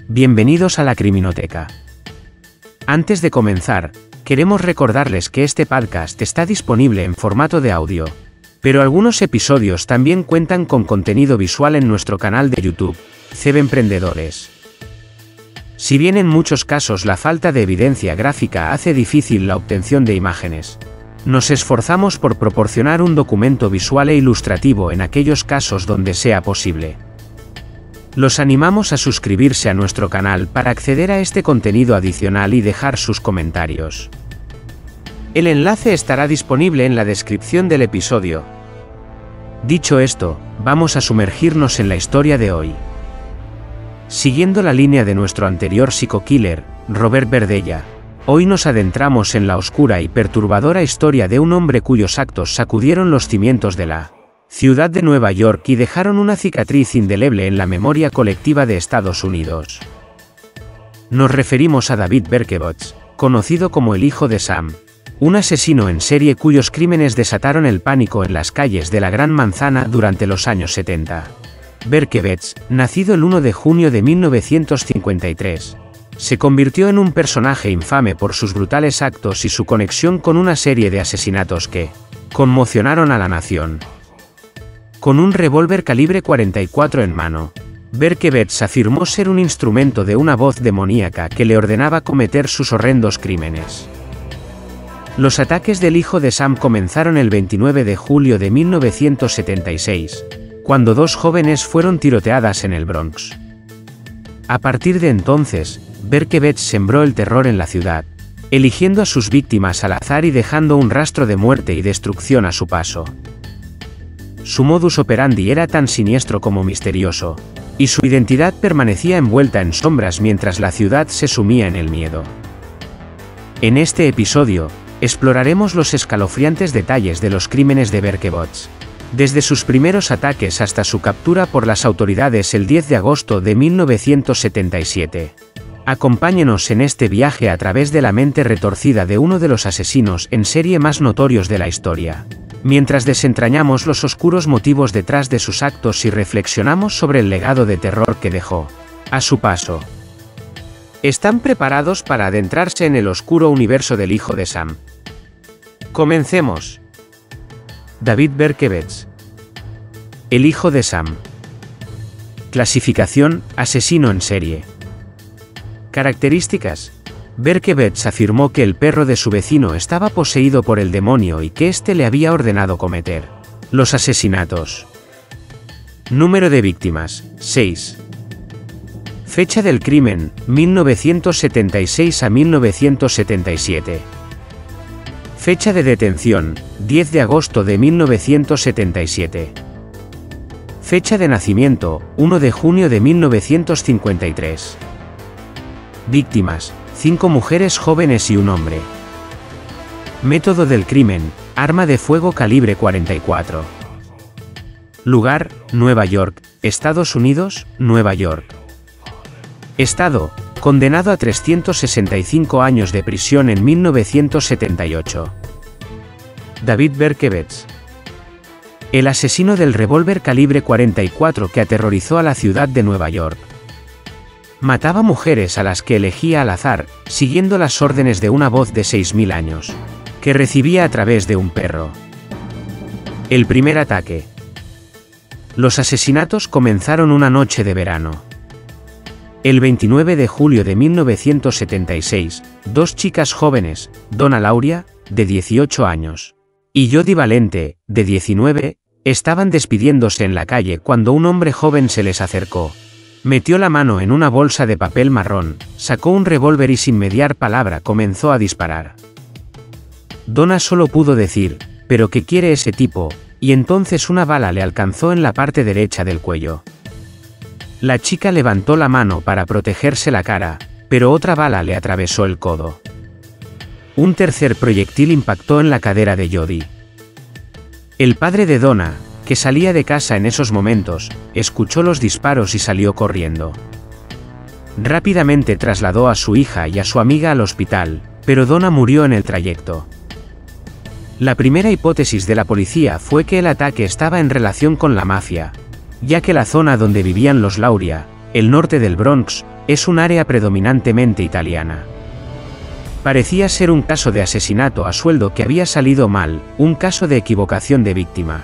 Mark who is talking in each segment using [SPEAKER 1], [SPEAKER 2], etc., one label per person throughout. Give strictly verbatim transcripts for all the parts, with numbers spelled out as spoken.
[SPEAKER 1] Bienvenidos a la Criminoteca. Antes de comenzar, queremos recordarles que este podcast está disponible en formato de audio, pero algunos episodios también cuentan con contenido visual en nuestro canal de YouTube, C B Emprendedores. Si bien en muchos casos la falta de evidencia gráfica hace difícil la obtención de imágenes, nos esforzamos por proporcionar un documento visual e ilustrativo en aquellos casos donde sea posible. Los animamos a suscribirse a nuestro canal para acceder a este contenido adicional y dejar sus comentarios. El enlace estará disponible en la descripción del episodio. Dicho esto, vamos a sumergirnos en la historia de hoy. Siguiendo la línea de nuestro anterior psico-killer, Robert Verdella, hoy nos adentramos en la oscura y perturbadora historia de un hombre cuyos actos sacudieron los cimientos de la ciudad de Nueva York y dejaron una cicatriz indeleble en la memoria colectiva de Estados Unidos. Nos referimos a David Berkowitz, conocido como el Hijo de Sam, un asesino en serie cuyos crímenes desataron el pánico en las calles de la Gran Manzana durante los años setenta. Berkowitz, nacido el uno de junio de mil novecientos cincuenta y tres, se convirtió en un personaje infame por sus brutales actos y su conexión con una serie de asesinatos que conmocionaron a la nación. Con un revólver calibre cuarenta y cuatro en mano, Berkowitz afirmó ser un instrumento de una voz demoníaca que le ordenaba cometer sus horrendos crímenes. Los ataques del Hijo de Sam comenzaron el veintinueve de julio de mil novecientos setenta y seis, cuando dos jóvenes fueron tiroteadas en el Bronx. A partir de entonces, Berkowitz sembró el terror en la ciudad, eligiendo a sus víctimas al azar y dejando un rastro de muerte y destrucción a su paso. Su modus operandi era tan siniestro como misterioso, y su identidad permanecía envuelta en sombras mientras la ciudad se sumía en el miedo. En este episodio, exploraremos los escalofriantes detalles de los crímenes de Berkowitz, desde sus primeros ataques hasta su captura por las autoridades el diez de agosto de mil novecientos setenta y siete. Acompáñenos en este viaje a través de la mente retorcida de uno de los asesinos en serie más notorios de la historia, mientras desentrañamos los oscuros motivos detrás de sus actos y reflexionamos sobre el legado de terror que dejó a su paso. ¿Están preparados para adentrarse en el oscuro universo del Hijo de Sam? Comencemos. David Berkowitz. El Hijo de Sam. Clasificación: asesino en serie. Características: Berkowitz afirmó que el perro de su vecino estaba poseído por el demonio y que éste le había ordenado cometer los asesinatos. Número de víctimas: seis. Fecha del crimen: mil novecientos setenta y seis a mil novecientos setenta y siete. Fecha de detención: diez de agosto de mil novecientos setenta y siete. Fecha de nacimiento: uno de junio de mil novecientos cincuenta y tres. Víctimas: cinco mujeres jóvenes y un hombre. Método del crimen: arma de fuego calibre cuarenta y cuatro. Lugar: Nueva York, Estados Unidos, Nueva York. Estado: condenado a trescientos sesenta y cinco años de prisión en mil novecientos setenta y ocho. David Berkowitz. El asesino del revólver calibre cuarenta y cuatro que aterrorizó a la ciudad de Nueva York. Mataba mujeres a las que elegía al azar, siguiendo las órdenes de una voz de seis mil años, que recibía a través de un perro. El primer ataque. Los asesinatos comenzaron una noche de verano. El veintinueve de julio de mil novecientos setenta y seis, dos chicas jóvenes, Donna Lauria, de dieciocho años, y Jody Valente, de diecinueve, estaban despidiéndose en la calle cuando un hombre joven se les acercó. Metió la mano en una bolsa de papel marrón, sacó un revólver y sin mediar palabra comenzó a disparar. Donna solo pudo decir, «¿Pero qué quiere ese tipo?», y entonces una bala le alcanzó en la parte derecha del cuello. La chica levantó la mano para protegerse la cara, pero otra bala le atravesó el codo. Un tercer proyectil impactó en la cadera de Jody. El padre de Donna, que salía de casa en esos momentos, escuchó los disparos y salió corriendo. Rápidamente trasladó a su hija y a su amiga al hospital, pero Donna murió en el trayecto. La primera hipótesis de la policía fue que el ataque estaba en relación con la mafia, ya que la zona donde vivían los Lauria, el norte del Bronx, es un área predominantemente italiana. Parecía ser un caso de asesinato a sueldo que había salido mal, un caso de equivocación de víctima.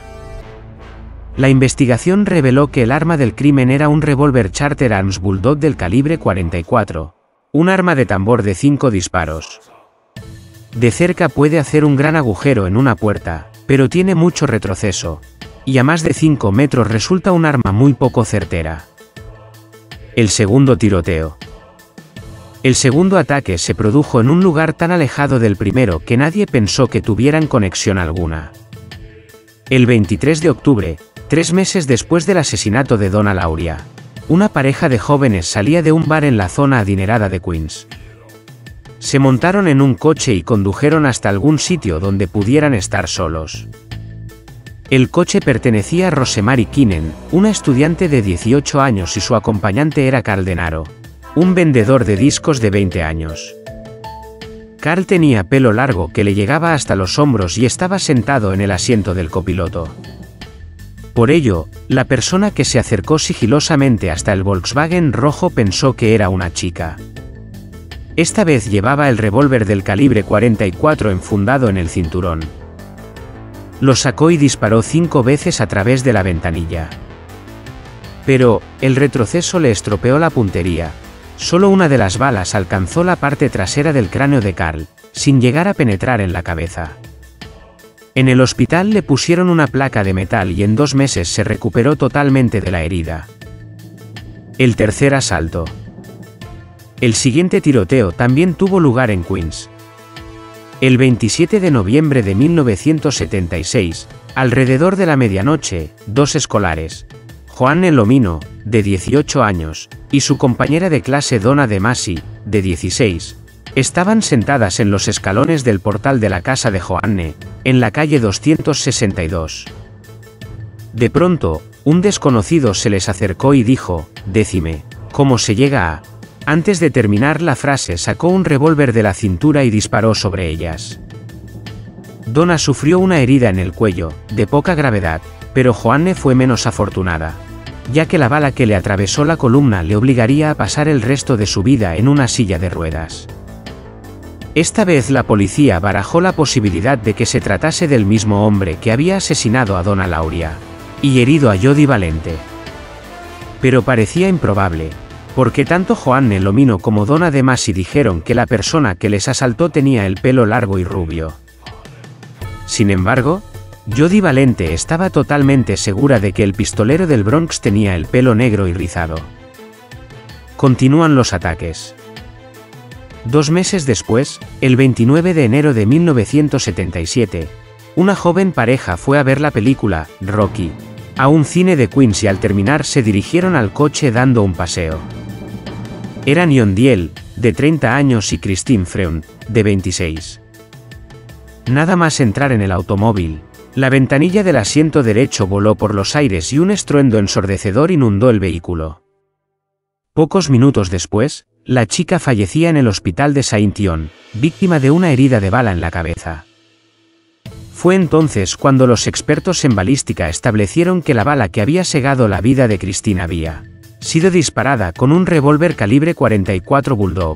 [SPEAKER 1] La investigación reveló que el arma del crimen era un revólver Charter Arms Bulldog del calibre cuarenta y cuatro, un arma de tambor de cinco disparos. De cerca puede hacer un gran agujero en una puerta, pero tiene mucho retroceso, y a más de cinco metros resulta un arma muy poco certera. El segundo tiroteo. El segundo ataque se produjo en un lugar tan alejado del primero que nadie pensó que tuvieran conexión alguna. El veintitrés de octubre, tres meses después del asesinato de Donna Lauria, una pareja de jóvenes salía de un bar en la zona adinerada de Queens. Se montaron en un coche y condujeron hasta algún sitio donde pudieran estar solos. El coche pertenecía a Rosemary Keenan, una estudiante de dieciocho años, y su acompañante era Carl Denaro, un vendedor de discos de veinte años. Carl tenía pelo largo que le llegaba hasta los hombros y estaba sentado en el asiento del copiloto. Por ello, la persona que se acercó sigilosamente hasta el Volkswagen rojo pensó que era una chica. Esta vez llevaba el revólver del calibre cuarenta y cuatro enfundado en el cinturón. Lo sacó y disparó cinco veces a través de la ventanilla. Pero, el retroceso le estropeó la puntería. Solo una de las balas alcanzó la parte trasera del cráneo de Carl, sin llegar a penetrar en la cabeza. En el hospital le pusieron una placa de metal y en dos meses se recuperó totalmente de la herida. El tercer asalto. El siguiente tiroteo también tuvo lugar en Queens. El veintisiete de noviembre de mil novecientos setenta y seis, alrededor de la medianoche, dos escolares, Joanne Lomino, de dieciocho años, y su compañera de clase Donna De Masi, de dieciséis, estaban sentadas en los escalones del portal de la casa de Joanne, en la calle doscientos sesenta y dos. De pronto, un desconocido se les acercó y dijo: «Decime, ¿cómo se llega a...». Antes de terminar la frase sacó un revólver de la cintura y disparó sobre ellas. Donna sufrió una herida en el cuello, de poca gravedad, pero Joanne fue menos afortunada, ya que la bala que le atravesó la columna le obligaría a pasar el resto de su vida en una silla de ruedas. Esta vez la policía barajó la posibilidad de que se tratase del mismo hombre que había asesinado a Donna Lauria y herido a Jody Valente. Pero parecía improbable, porque tanto Joanne Lomino como Donna De Masi dijeron que la persona que les asaltó tenía el pelo largo y rubio. Sin embargo, Jody Valente estaba totalmente segura de que el pistolero del Bronx tenía el pelo negro y rizado. Continúan los ataques. Dos meses después, el veintinueve de enero de mil novecientos setenta y siete, una joven pareja fue a ver la película Rocky a un cine de Queens y al terminar se dirigieron al coche dando un paseo. Eran Ion Diel, de treinta años, y Christine Freund, de veintiséis. Nada más entrar en el automóvil, la ventanilla del asiento derecho voló por los aires y un estruendo ensordecedor inundó el vehículo. Pocos minutos después, la chica fallecía en el hospital de Saint-Ion, víctima de una herida de bala en la cabeza. Fue entonces cuando los expertos en balística establecieron que la bala que había segado la vida de Christine había sido disparada con un revólver calibre cuarenta y cuatro Bulldog.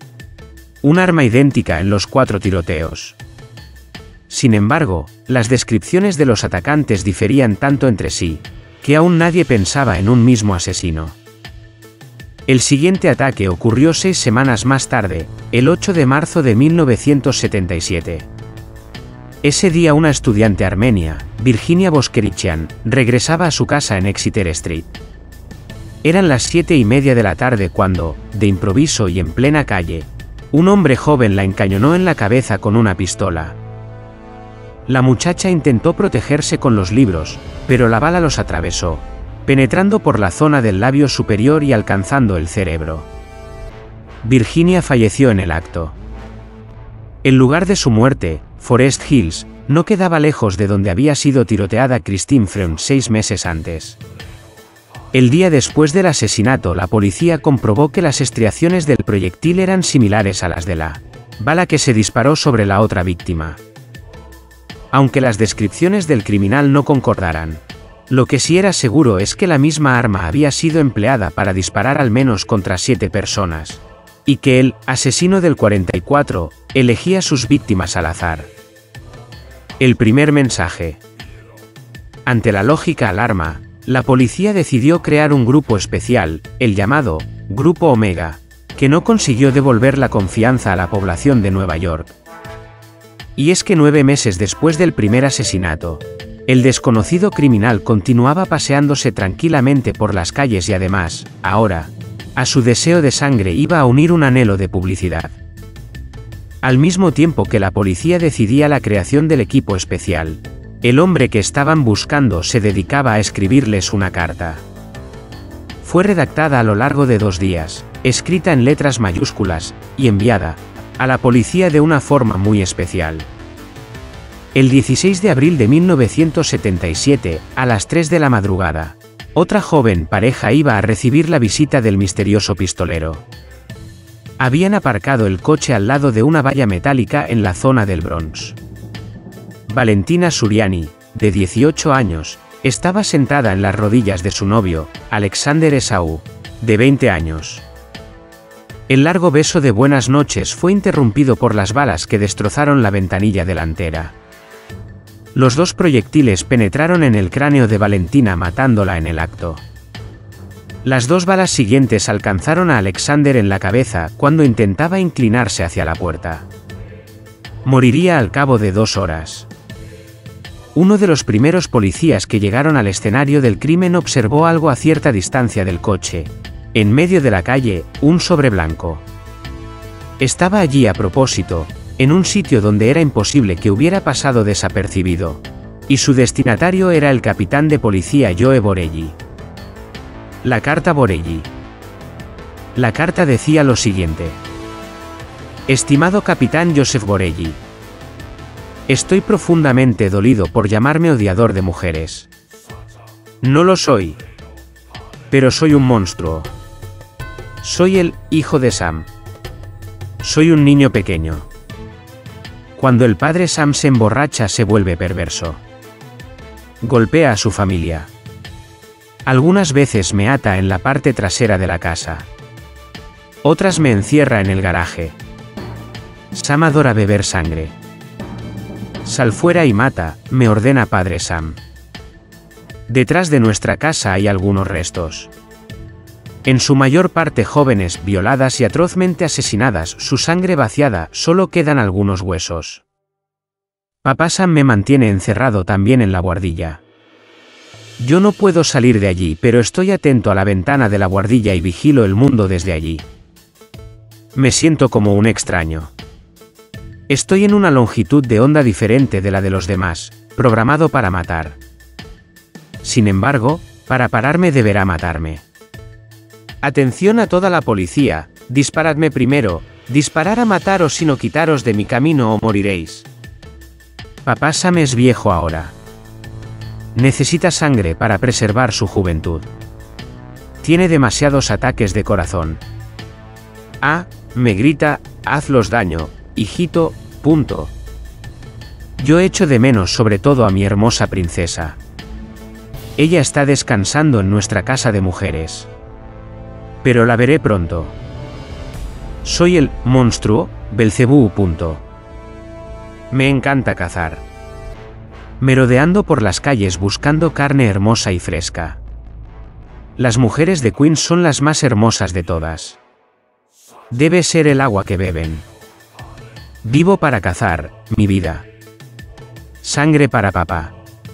[SPEAKER 1] Un arma idéntica en los cuatro tiroteos. Sin embargo, las descripciones de los atacantes diferían tanto entre sí, que aún nadie pensaba en un mismo asesino. El siguiente ataque ocurrió seis semanas más tarde, el ocho de marzo de mil novecientos setenta y siete. Ese día una estudiante armenia, Virginia Boskerichian, regresaba a su casa en Exeter Street. Eran las siete y media de la tarde cuando, de improviso y en plena calle, un hombre joven la encañonó en la cabeza con una pistola. La muchacha intentó protegerse con los libros, pero la bala los atravesó, penetrando por la zona del labio superior y alcanzando el cerebro. Virginia falleció en el acto. El lugar de su muerte, Forest Hills, no quedaba lejos de donde había sido tiroteada Christine Freund seis meses antes. El día después del asesinato, la policía comprobó que las estriaciones del proyectil eran similares a las de la bala que se disparó sobre la otra víctima. Aunque las descripciones del criminal no concordaran, Lo que sí era seguro es que la misma arma había sido empleada para disparar al menos contra siete personas, y que el asesino del cuarenta y cuatro elegía sus víctimas al azar. El primer mensaje. Ante la lógica alarma, la policía decidió crear un grupo especial, el llamado Grupo Omega, que no consiguió devolver la confianza a la población de Nueva York. Y es que nueve meses después del primer asesinato, el desconocido criminal continuaba paseándose tranquilamente por las calles y además, ahora, a su deseo de sangre iba a unir un anhelo de publicidad. Al mismo tiempo que la policía decidía la creación del equipo especial, el hombre que estaban buscando se dedicaba a escribirles una carta. Fue redactada a lo largo de dos días, escrita en letras mayúsculas, y enviada a la policía de una forma muy especial. El dieciséis de abril de mil novecientos setenta y siete, a las tres de la madrugada, otra joven pareja iba a recibir la visita del misterioso pistolero. Habían aparcado el coche al lado de una valla metálica en la zona del Bronx. Valentina Suriani, de dieciocho años, estaba sentada en las rodillas de su novio, Alexander Esau, de veinte años. El largo beso de buenas noches fue interrumpido por las balas que destrozaron la ventanilla delantera. Los dos proyectiles penetraron en el cráneo de Valentina matándola en el acto. Las dos balas siguientes alcanzaron a Alexander en la cabeza cuando intentaba inclinarse hacia la puerta. Moriría al cabo de dos horas. Uno de los primeros policías que llegaron al escenario del crimen observó algo a cierta distancia del coche. En medio de la calle, un sobre blanco. Estaba allí a propósito, en un sitio donde era imposible que hubiera pasado desapercibido. Y su destinatario era el capitán de policía Joe Borelli. La carta Borelli. La carta decía lo siguiente. Estimado capitán Joseph Borelli. Estoy profundamente dolido por llamarme odiador de mujeres. No lo soy. Pero soy un monstruo. Soy el hijo de Sam. Soy un niño pequeño. Cuando el padre Sam se emborracha se vuelve perverso. Golpea a su familia. Algunas veces me ata en la parte trasera de la casa. Otras me encierra en el garaje. Sam adora beber sangre. Sal fuera y mata, me ordena padre Sam. Detrás de nuestra casa hay algunos restos. En su mayor parte jóvenes, violadas y atrozmente asesinadas, su sangre vaciada, solo quedan algunos huesos. Papá Sam me mantiene encerrado también en la buhardilla. Yo no puedo salir de allí, pero estoy atento a la ventana de la buhardilla y vigilo el mundo desde allí. Me siento como un extraño. Estoy en una longitud de onda diferente de la de los demás, programado para matar. Sin embargo, para pararme deberá matarme. Atención a toda la policía, disparadme primero, disparar a mataros sino quitaros de mi camino o moriréis. Papá Sam es viejo ahora. Necesita sangre para preservar su juventud. Tiene demasiados ataques de corazón. Ah, me grita, hazlos daño, hijito, punto. Yo echo de menos sobre todo a mi hermosa princesa. Ella está descansando en nuestra casa de mujeres. Pero la veré pronto. Soy el monstruo, Belcebú. Punto. Me encanta cazar. Merodeando por las calles buscando carne hermosa y fresca. Las mujeres de Queens son las más hermosas de todas. Debe ser el agua que beben. Vivo para cazar, mi vida. Sangre para papá.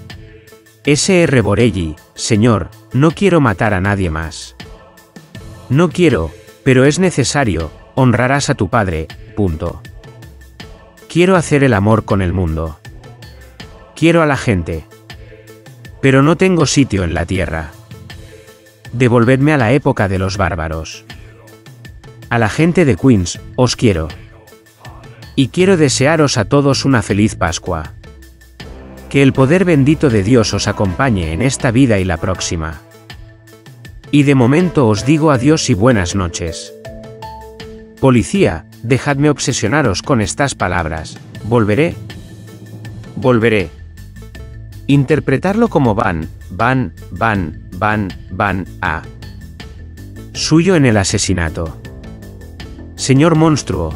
[SPEAKER 1] S R Borelli, señor, no quiero matar a nadie más. No quiero, pero es necesario, honrarás a tu padre, punto. Quiero hacer el amor con el mundo. Quiero a la gente. Pero no tengo sitio en la tierra. Devolvedme a la época de los bárbaros. A la gente de Queens, os quiero. Y quiero desearos a todos una feliz Pascua. Que el poder bendito de Dios os acompañe en esta vida y la próxima. Y de momento os digo adiós y buenas noches. Policía, dejadme obsesionaros con estas palabras. Volveré. Volveré. Interpretarlo como van, van, van, van, van, a suyo en el asesinato. Señor monstruo.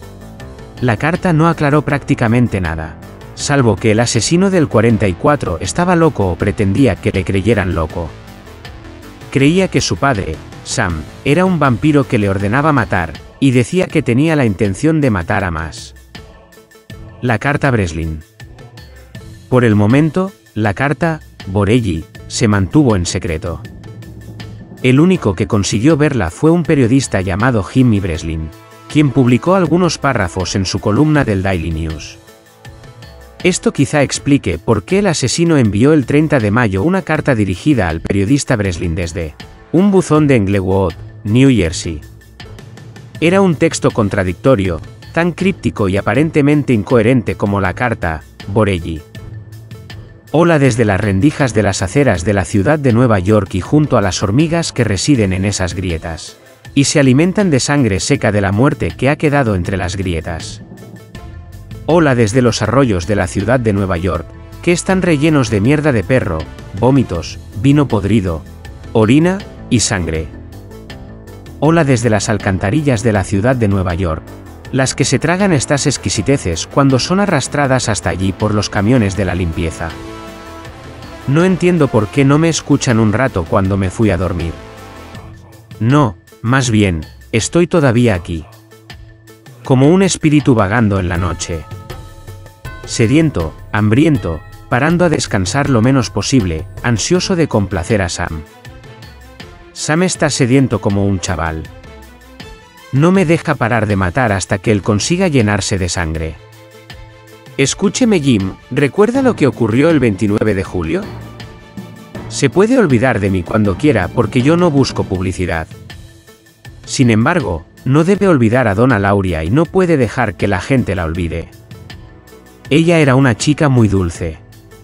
[SPEAKER 1] La carta no aclaró prácticamente nada, salvo que el asesino del cuarenta y cuatro estaba loco o pretendía que le creyeran loco. Creía que su padre, Sam, era un vampiro que le ordenaba matar, y decía que tenía la intención de matar a más. La carta Breslin. Por el momento, la carta, Borelli, se mantuvo en secreto. El único que consiguió verla fue un periodista llamado Jimmy Breslin, quien publicó algunos párrafos en su columna del Daily News. Esto quizá explique por qué el asesino envió el treinta de mayo una carta dirigida al periodista Breslin desde un buzón de Englewood, New Jersey. Era un texto contradictorio, tan críptico y aparentemente incoherente como la carta, Borelli. Hola desde las rendijas de las aceras de la ciudad de Nueva York y junto a las hormigas que residen en esas grietas, y se alimentan de sangre seca de la muerte que ha quedado entre las grietas. Hola desde los arroyos de la ciudad de Nueva York, que están rellenos de mierda de perro, vómitos, vino podrido, orina y sangre. Hola desde las alcantarillas de la ciudad de Nueva York, las que se tragan estas exquisiteces cuando son arrastradas hasta allí por los camiones de la limpieza. No entiendo por qué no me escuchan un rato cuando me fui a dormir. No, más bien, estoy todavía aquí. Como un espíritu vagando en la noche. Sediento, hambriento, parando a descansar lo menos posible, ansioso de complacer a Sam. Sam está sediento como un chaval. No me deja parar de matar hasta que él consiga llenarse de sangre. Escúcheme Jim, ¿recuerda lo que ocurrió el veintinueve de julio? Se puede olvidar de mí cuando quiera porque yo no busco publicidad. Sin embargo, no debe olvidar a Donna Lauria y no puede dejar que la gente la olvide. Ella era una chica muy dulce.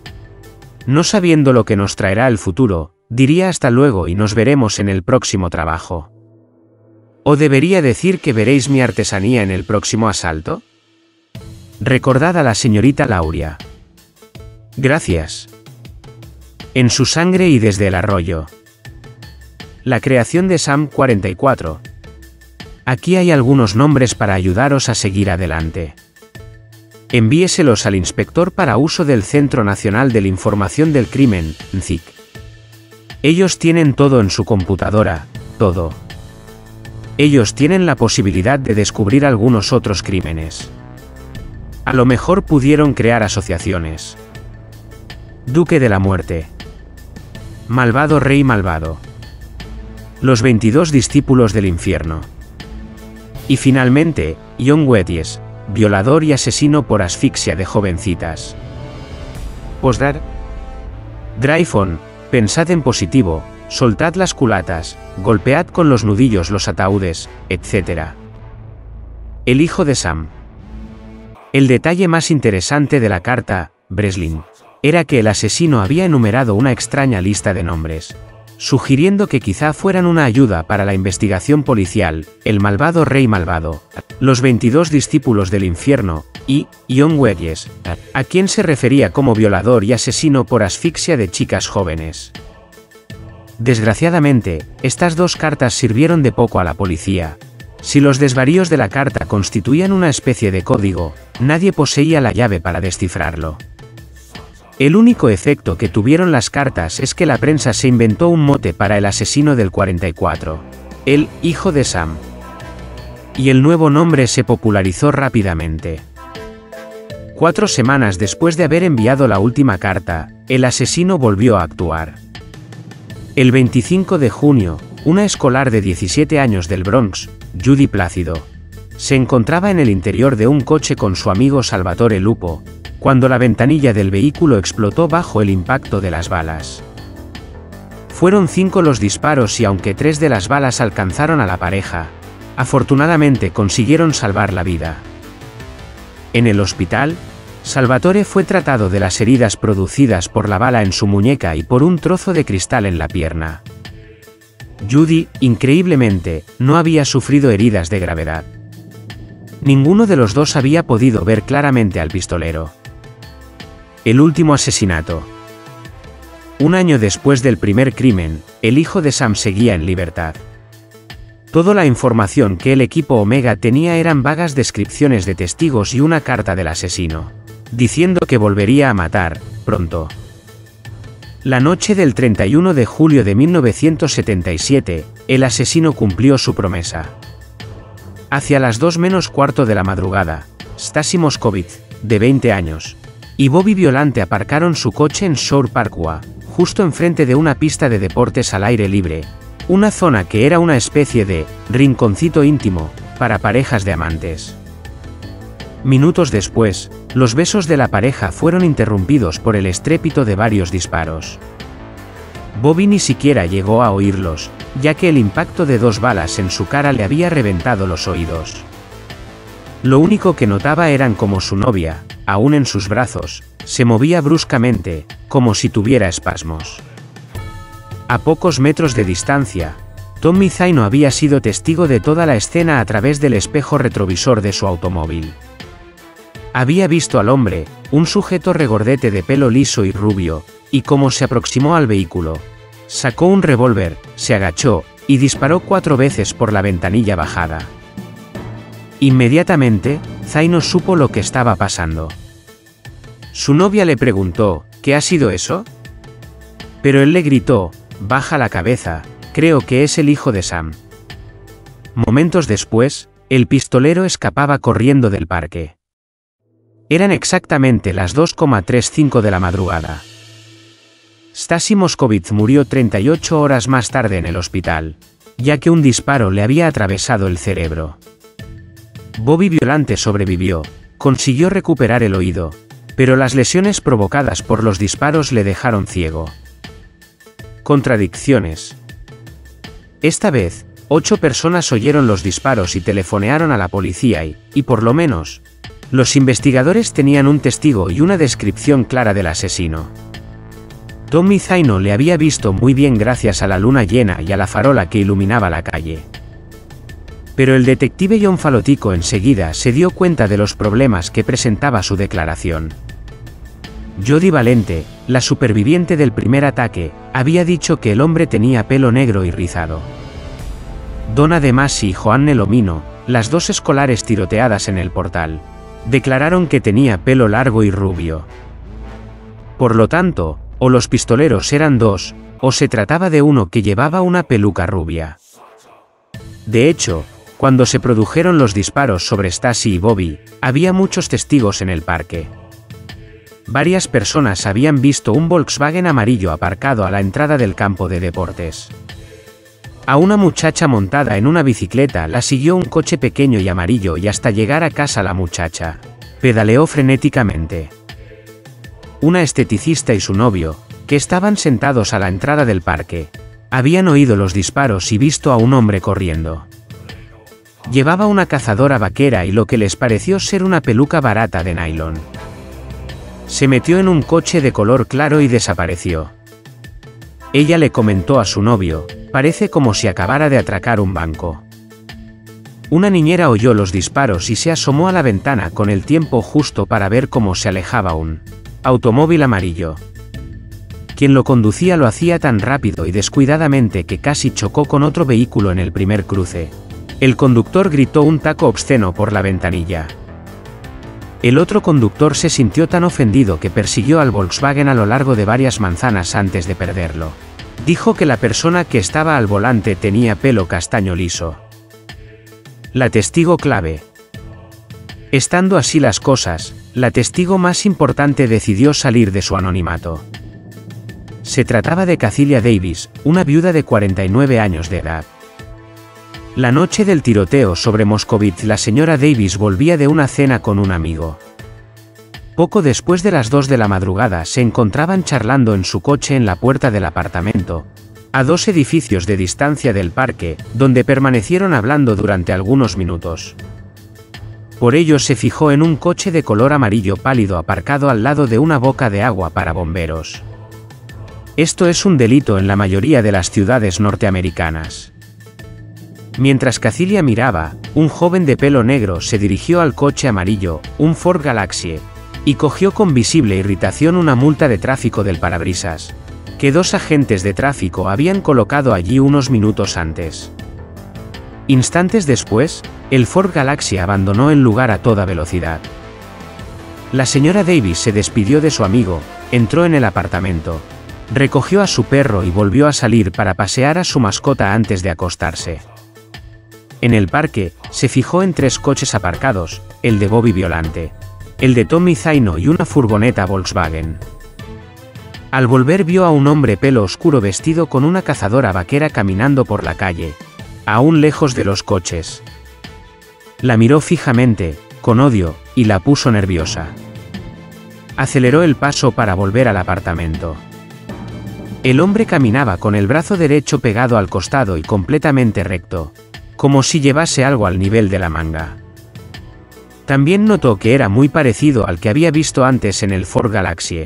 [SPEAKER 1] No sabiendo lo que nos traerá el futuro, diría hasta luego y nos veremos en el próximo trabajo. ¿O debería decir que veréis mi artesanía en el próximo asalto? Recordad a la señorita Lauria. Gracias. En su sangre y desde el arroyo. La creación de Sam cuarenta y cuatro. Aquí hay algunos nombres para ayudaros a seguir adelante. Envíeselos al inspector para uso del Centro Nacional de la Información del Crimen, N C I C. Ellos tienen todo en su computadora, todo. Ellos tienen la posibilidad de descubrir algunos otros crímenes. A lo mejor pudieron crear asociaciones. Duque de la Muerte. Malvado Rey Malvado. Los veintidós discípulos del infierno. Y finalmente, John Wedges, violador y asesino por asfixia de jovencitas. Postdar. Drive on, pensad en positivo, soltad las culatas, golpead con los nudillos los ataúdes, etcétera. El hijo de Sam. El detalle más interesante de la carta, Breslin, era que el asesino había enumerado una extraña lista de nombres, sugiriendo que quizá fueran una ayuda para la investigación policial, el malvado rey malvado, los veintidós discípulos del infierno, y John Wedges, a quien se refería como violador y asesino por asfixia de chicas jóvenes. Desgraciadamente, estas dos cartas sirvieron de poco a la policía. Si los desvaríos de la carta constituían una especie de código, nadie poseía la llave para descifrarlo. El único efecto que tuvieron las cartas es que la prensa se inventó un mote para el asesino del cuarenta y cuatro, el hijo de Sam. Y el nuevo nombre se popularizó rápidamente. Cuatro semanas después de haber enviado la última carta, el asesino volvió a actuar. El veinticinco de junio, una escolar de diecisiete años del Bronx, Judy Plácido, se encontraba en el interior de un coche con su amigo Salvatore Lupo, cuando la ventanilla del vehículo explotó bajo el impacto de las balas. Fueron cinco los disparos y aunque tres de las balas alcanzaron a la pareja, afortunadamente consiguieron salvar la vida. En el hospital, Salvatore fue tratado de las heridas producidas por la bala en su muñeca y por un trozo de cristal en la pierna. Judy, increíblemente, no había sufrido heridas de gravedad. Ninguno de los dos había podido ver claramente al pistolero. El último asesinato. un año después del primer crimen, el hijo de Sam seguía en libertad. Toda la información que el equipo Omega tenía eran vagas descripciones de testigos y una carta del asesino, diciendo que volvería a matar, pronto. La noche del treinta y uno de julio de mil novecientos setenta y siete, el asesino cumplió su promesa. Hacia las dos menos cuarto de la madrugada, Stasi Moscovitz, de veinte años, y Bobby Violante aparcaron su coche en Shore Parkway, justo enfrente de una pista de deportes al aire libre, una zona que era una especie de rinconcito íntimo para parejas de amantes. Minutos después, los besos de la pareja fueron interrumpidos por el estrépito de varios disparos. Bobby ni siquiera llegó a oírlos, ya que el impacto de dos balas en su cara le había reventado los oídos. Lo único que notaba eran como su novia, aún en sus brazos, se movía bruscamente, como si tuviera espasmos. A pocos metros de distancia, Tommy Zaino había sido testigo de toda la escena a través del espejo retrovisor de su automóvil. Había visto al hombre, un sujeto regordete de pelo liso y rubio, y cómo se aproximó al vehículo. Sacó un revólver, se agachó, y disparó cuatro veces por la ventanilla bajada. Inmediatamente, Zaino supo lo que estaba pasando. Su novia le preguntó, ¿qué ha sido eso? Pero él le gritó, baja la cabeza, creo que es el hijo de Sam. Momentos después, el pistolero escapaba corriendo del parque. Eran exactamente las dos treinta y cinco de la madrugada. Stasi Moscovitz murió treinta y ocho horas más tarde en el hospital, ya que un disparo le había atravesado el cerebro. Bobby Violante sobrevivió, consiguió recuperar el oído, pero las lesiones provocadas por los disparos le dejaron ciego. Contradicciones. Esta vez, ocho personas oyeron los disparos y telefonearon a la policía y, y por lo menos, los investigadores tenían un testigo y una descripción clara del asesino. Tommy Zaino le había visto muy bien gracias a la luna llena y a la farola que iluminaba la calle. Pero el detective John Falotico enseguida se dio cuenta de los problemas que presentaba su declaración. Jody Valente, la superviviente del primer ataque, había dicho que el hombre tenía pelo negro y rizado. Donna De Masi y Joanne Lomino, las dos escolares tiroteadas en el portal, declararon que tenía pelo largo y rubio. Por lo tanto, o los pistoleros eran dos, o se trataba de uno que llevaba una peluca rubia. De hecho, cuando se produjeron los disparos sobre Stasi y Bobby, había muchos testigos en el parque. Varias personas habían visto un Volkswagen amarillo aparcado a la entrada del campo de deportes. A una muchacha montada en una bicicleta la siguió un coche pequeño y amarillo y hasta llegar a casa la muchacha pedaleó frenéticamente. Una esteticista y su novio, que estaban sentados a la entrada del parque, habían oído los disparos y visto a un hombre corriendo. Llevaba una cazadora vaquera y lo que les pareció ser una peluca barata de nylon. Se metió en un coche de color claro y desapareció. Ella le comentó a su novio, parece como si acabara de atracar un banco. Una niñera oyó los disparos y se asomó a la ventana con el tiempo justo para ver cómo se alejaba un automóvil amarillo. Quien lo conducía lo hacía tan rápido y descuidadamente que casi chocó con otro vehículo en el primer cruce. El conductor gritó un taco obsceno por la ventanilla. El otro conductor se sintió tan ofendido que persiguió al Volkswagen a lo largo de varias manzanas antes de perderlo. Dijo que la persona que estaba al volante tenía pelo castaño liso. La testigo clave. Estando así las cosas, la testigo más importante decidió salir de su anonimato. Se trataba de Cacilia Davis, una viuda de cuarenta y nueve años de edad. La noche del tiroteo sobre Moscovitz, la señora Davis volvía de una cena con un amigo. Poco después de las dos de la madrugada se encontraban charlando en su coche en la puerta del apartamento, a dos edificios de distancia del parque, donde permanecieron hablando durante algunos minutos. Por ello se fijó en un coche de color amarillo pálido aparcado al lado de una boca de agua para bomberos. Esto es un delito en la mayoría de las ciudades norteamericanas. Mientras Cacilia miraba, un joven de pelo negro se dirigió al coche amarillo, un Ford Galaxie, y cogió con visible irritación una multa de tráfico del parabrisas, que dos agentes de tráfico habían colocado allí unos minutos antes. Instantes después, el Ford Galaxy abandonó el lugar a toda velocidad. La señora Davis se despidió de su amigo, entró en el apartamento, recogió a su perro y volvió a salir para pasear a su mascota antes de acostarse. En el parque, se fijó en tres coches aparcados, el de Bobby Violante, el de Tommy Zaino y una furgoneta Volkswagen. Al volver vio a un hombre pelo oscuro vestido con una cazadora vaquera caminando por la calle, aún lejos de los coches. La miró fijamente, con odio, y la puso nerviosa. Aceleró el paso para volver al apartamento. El hombre caminaba con el brazo derecho pegado al costado y completamente recto, como si llevase algo al nivel de la manga. También notó que era muy parecido al que había visto antes en el Ford Galaxy.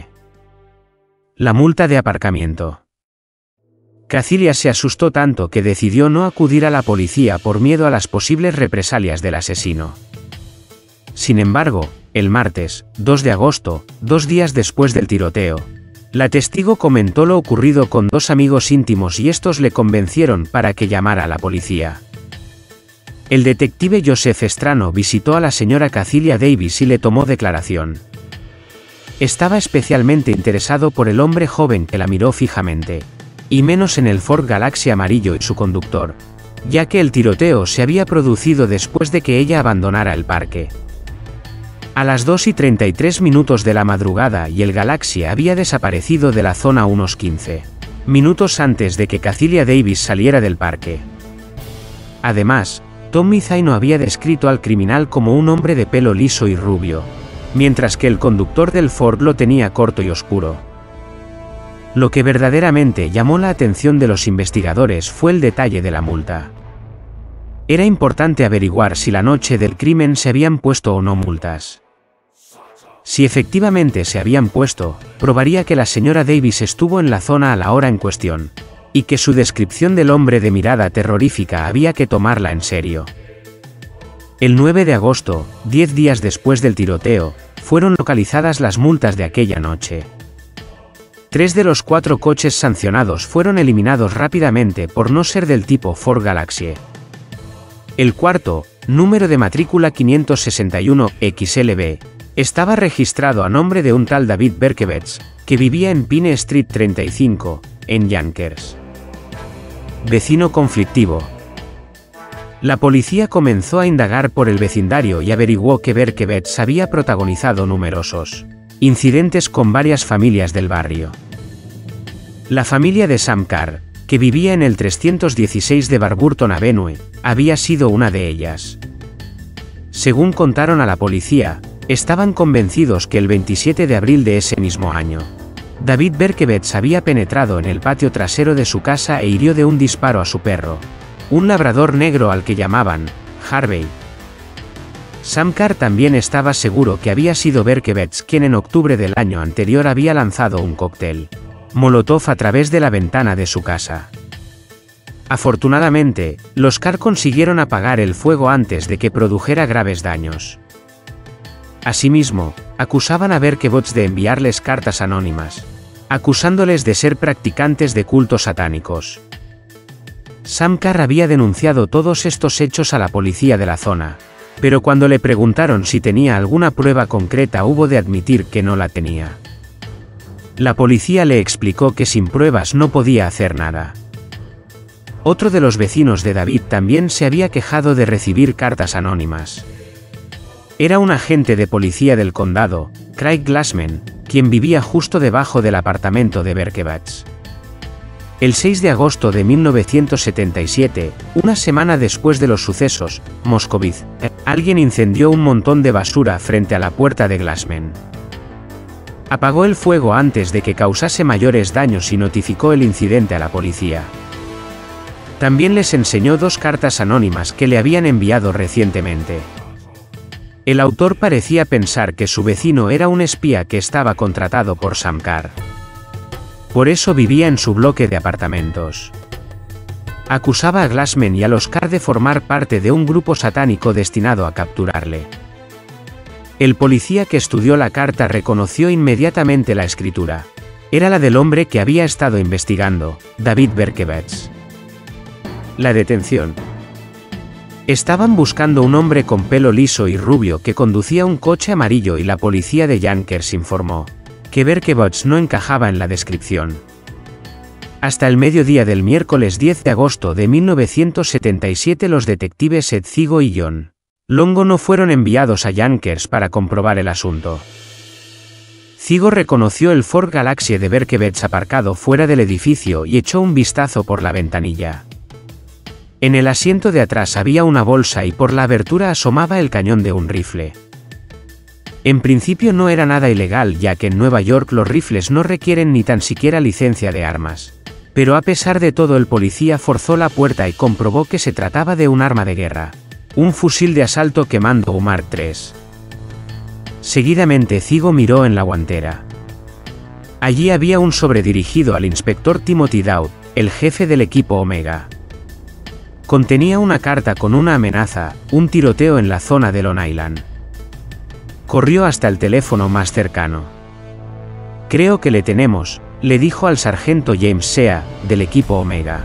[SPEAKER 1] La multa de aparcamiento. Cacilia se asustó tanto que decidió no acudir a la policía por miedo a las posibles represalias del asesino. Sin embargo, el martes, dos de agosto, dos días después del tiroteo, la testigo comentó lo ocurrido con dos amigos íntimos y estos le convencieron para que llamara a la policía. El detective Joseph Estrano visitó a la señora Cacilia Davis y le tomó declaración. Estaba especialmente interesado por el hombre joven que la miró fijamente, y menos en el Ford Galaxy amarillo y su conductor, ya que el tiroteo se había producido después de que ella abandonara el parque. A las dos y treinta y tres minutos de la madrugada y el Galaxy había desaparecido de la zona unos quince minutos antes de que Cacilia Davis saliera del parque. Además, Tommy Zaino había descrito al criminal como un hombre de pelo liso y rubio, mientras que el conductor del Ford lo tenía corto y oscuro. Lo que verdaderamente llamó la atención de los investigadores fue el detalle de la multa. Era importante averiguar si la noche del crimen se habían puesto o no multas. Si efectivamente se habían puesto, probaría que la señora Davis estuvo en la zona a la hora en cuestión, y que su descripción del hombre de mirada terrorífica había que tomarla en serio. El nueve de agosto, diez días después del tiroteo, fueron localizadas las multas de aquella noche. Tres de los cuatro coches sancionados fueron eliminados rápidamente por no ser del tipo Ford Galaxy. El cuarto, número de matrícula quinientos sesenta y uno X L B, estaba registrado a nombre de un tal David Berkowitz, que vivía en Pine Street treinta y cinco, en Yonkers. Vecino conflictivo. La policía comenzó a indagar por el vecindario y averiguó que Berkowitz había protagonizado numerosos incidentes con varias familias del barrio. La familia de Sam Carr, que vivía en el trescientos dieciséis de Warburton Avenue, había sido una de ellas. Según contaron a la policía, estaban convencidos que el veintisiete de abril de ese mismo año, David Berkowitz había penetrado en el patio trasero de su casa e hirió de un disparo a su perro, un labrador negro al que llamaban Harvey. Sam Carr también estaba seguro que había sido Berkowitz quien en octubre del año anterior había lanzado un cóctel Molotov a través de la ventana de su casa. Afortunadamente, los Carr consiguieron apagar el fuego antes de que produjera graves daños. Asimismo, acusaban a Berkowitz de enviarles cartas anónimas, acusándoles de ser practicantes de cultos satánicos. Sam Carr había denunciado todos estos hechos a la policía de la zona, pero cuando le preguntaron si tenía alguna prueba concreta hubo de admitir que no la tenía. La policía le explicó que sin pruebas no podía hacer nada. Otro de los vecinos de David también se había quejado de recibir cartas anónimas. Era un agente de policía del condado, Craig Glassman, quien vivía justo debajo del apartamento de Berkowitz. El seis de agosto de mil novecientos setenta y siete, una semana después de los sucesos, Moscovitz, alguien incendió un montón de basura frente a la puerta de Glassman. Apagó el fuego antes de que causase mayores daños y notificó el incidente a la policía. También les enseñó dos cartas anónimas que le habían enviado recientemente. El autor parecía pensar que su vecino era un espía que estaba contratado por Sam Carr. Por eso vivía en su bloque de apartamentos. Acusaba a Glassman y a los Carr de formar parte de un grupo satánico destinado a capturarle. El policía que estudió la carta reconoció inmediatamente la escritura. Era la del hombre que había estado investigando, David Berkowitz. La detención. Estaban buscando un hombre con pelo liso y rubio que conducía un coche amarillo y la policía de Yonkers informó que Berkowitz no encajaba en la descripción. Hasta el mediodía del miércoles diez de agosto de mil novecientos setenta y siete los detectives Ed Zigo y John Longo no fueron enviados a Yonkers para comprobar el asunto. Zigo reconoció el Ford Galaxie de Berkowitz aparcado fuera del edificio y echó un vistazo por la ventanilla. En el asiento de atrás había una bolsa y por la abertura asomaba el cañón de un rifle. En principio no era nada ilegal, ya que en Nueva York los rifles no requieren ni tan siquiera licencia de armas. Pero a pesar de todo el policía forzó la puerta y comprobó que se trataba de un arma de guerra, un fusil de asalto Kemando Mark tres. Seguidamente Zigo miró en la guantera. Allí había un sobre dirigido al inspector Timothy Dowd, el jefe del equipo Omega. Contenía una carta con una amenaza, un tiroteo en la zona de Long Island. Corrió hasta el teléfono más cercano. «Creo que le tenemos», le dijo al sargento James Sea, del equipo Omega.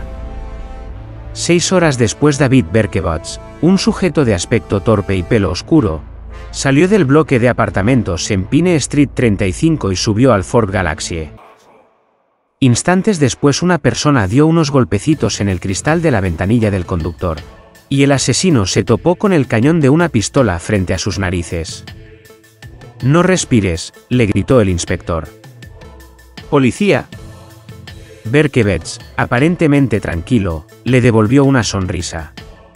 [SPEAKER 1] Seis horas después David Berkowitz, un sujeto de aspecto torpe y pelo oscuro, salió del bloque de apartamentos en Pine Street treinta y cinco y subió al Ford Galaxie. Instantes después una persona dio unos golpecitos en el cristal de la ventanilla del conductor, y el asesino se topó con el cañón de una pistola frente a sus narices. «No respires», le gritó el inspector. «Policía». Berkowitz, aparentemente tranquilo, le devolvió una sonrisa.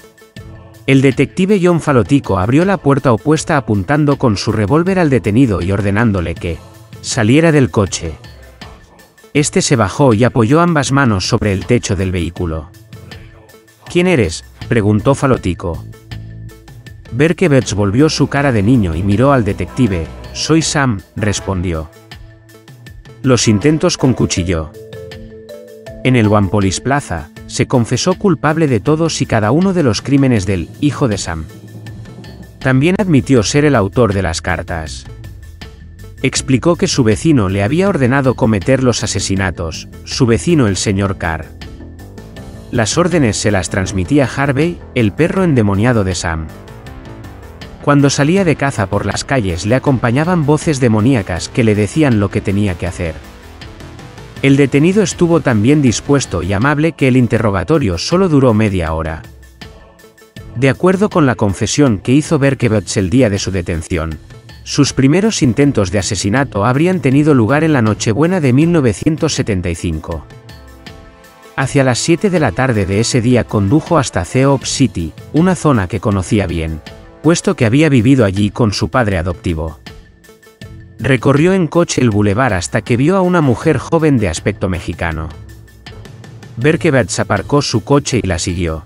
[SPEAKER 1] El detective John Falotico abrió la puerta opuesta apuntando con su revólver al detenido y ordenándole que saliera del coche. Este se bajó y apoyó ambas manos sobre el techo del vehículo. «¿Quién eres?», preguntó Falotico. Berkowitz volvió su cara de niño y miró al detective. «Soy Sam», respondió. Los intentos con cuchillo. En el One Police Plaza, se confesó culpable de todos y cada uno de los crímenes del hijo de Sam. También admitió ser el autor de las cartas. Explicó que su vecino le había ordenado cometer los asesinatos, su vecino el señor Carr. Las órdenes se las transmitía Harvey, el perro endemoniado de Sam. Cuando salía de caza por las calles le acompañaban voces demoníacas que le decían lo que tenía que hacer. El detenido estuvo tan bien dispuesto y amable que el interrogatorio solo duró media hora. De acuerdo con la confesión que hizo Berkowitz el día de su detención, sus primeros intentos de asesinato habrían tenido lugar en la Nochebuena de mil novecientos setenta y cinco. Hacia las siete de la tarde de ese día condujo hasta Ceop City, una zona que conocía bien, puesto que había vivido allí con su padre adoptivo. Recorrió en coche el bulevar hasta que vio a una mujer joven de aspecto mexicano. Berkowitz aparcó su coche y la siguió.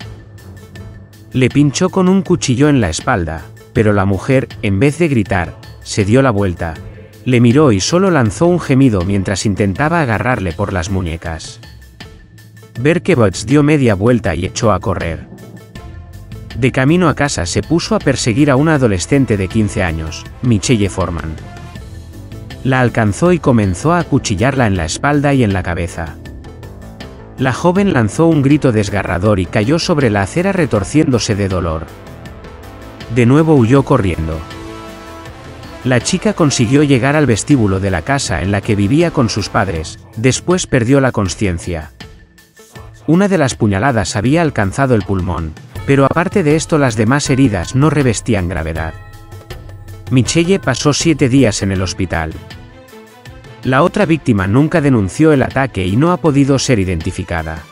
[SPEAKER 1] Le pinchó con un cuchillo en la espalda, pero la mujer, en vez de gritar, se dio la vuelta, le miró y solo lanzó un gemido mientras intentaba agarrarle por las muñecas. Berkowitz dio media vuelta y echó a correr. De camino a casa se puso a perseguir a una adolescente de quince años, Michelle Foreman. La alcanzó y comenzó a acuchillarla en la espalda y en la cabeza. La joven lanzó un grito desgarrador y cayó sobre la acera retorciéndose de dolor. De nuevo huyó corriendo. La chica consiguió llegar al vestíbulo de la casa en la que vivía con sus padres, después perdió la consciencia. Una de las puñaladas había alcanzado el pulmón, pero aparte de esto las demás heridas no revestían gravedad. Michelle pasó siete días en el hospital. La otra víctima nunca denunció el ataque y no ha podido ser identificada.